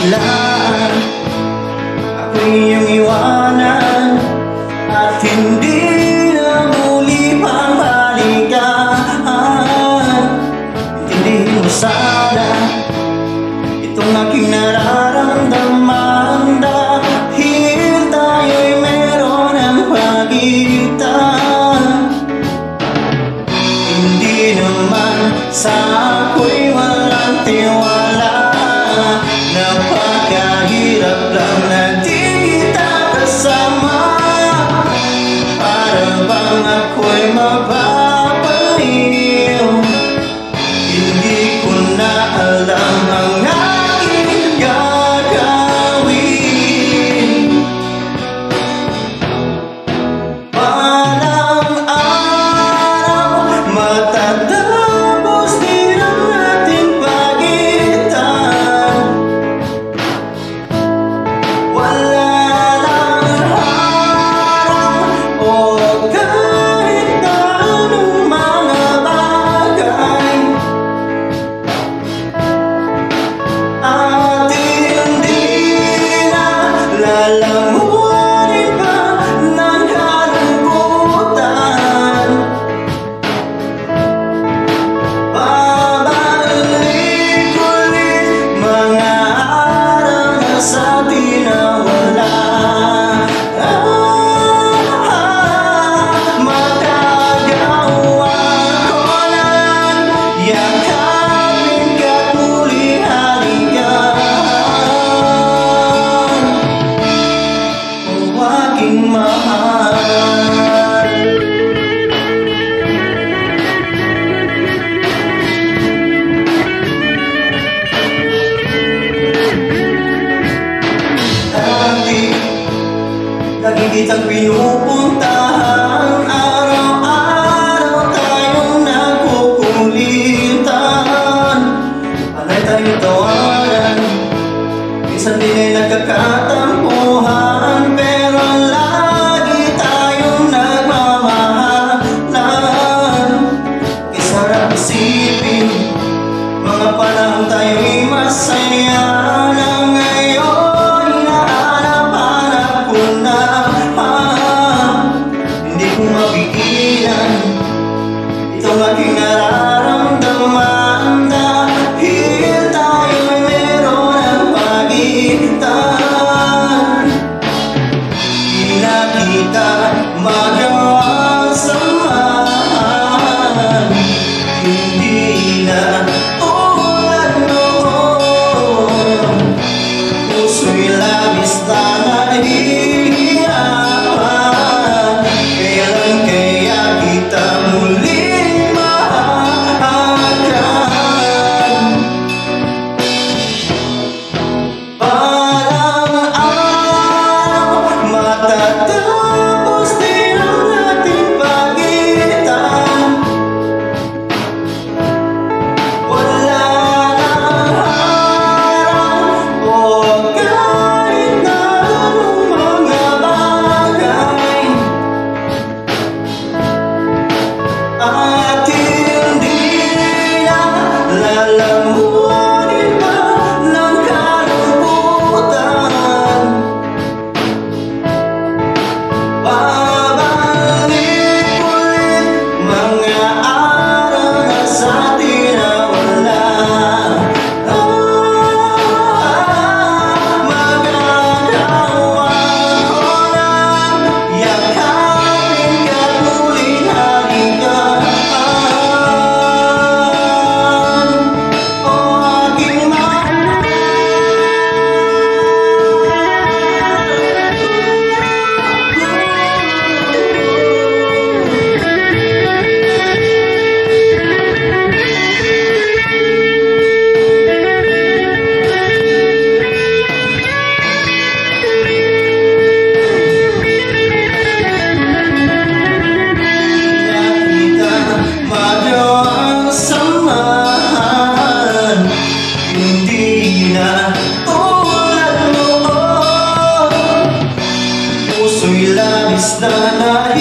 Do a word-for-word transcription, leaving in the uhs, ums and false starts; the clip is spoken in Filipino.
biglaan ako iyong iwanan at hindi na muli pang balikan. Intindihin mo sana itong aking nararamdaman dahil tayo'y meron ng pagitan. Hindi naman sa ako'y walang tiwala, napakahirap lang na di kita kasama. Para bang ako'y mababaliw, hindi ko na alam ang aking gagawin. Walang araw matatapos din ang ating pagitan. Wala lang harang o kahit na anong mga bagay, at hindi na lalamunin pa ng kalungkutan. Babalik ulit mga araw na sa atin nawala. Ah, magagawa ko lang yakapin ka't muling halikan, o aking mahal. Dati, lagi kitang pinupuntahan, araw-araw tayong nagkukulitan. Panay tayong tawanan, minsan din ay nagkakatampuhan, pero lagi tayong nagmamahalan. Kaya sarap isipin, mga panahon tayo'y masaya na ngayon hinahanap-hanap ko na. Ah, hindi ko mapigilan itong aking nararamdaman dahil tayo'y meron ng pagitan. Di na kita magawang samahan, hindi na tulad noon. Puso'y labis na nahihirapan, kailan kaya kita muling mahahagan. Parang araw matatapos din ang ating pagitan. Wala lang harang o kahit na anong mga bagay, at hindi na lalamunin pa ng kalungkutan. Babalik ulit mga araw na sa atin nawala. Ah, magagawa ko lang yakapin ka't muling halikan, o aking mahal. Kita magawang samahan, hindi na tulad noon. Puso'y labis na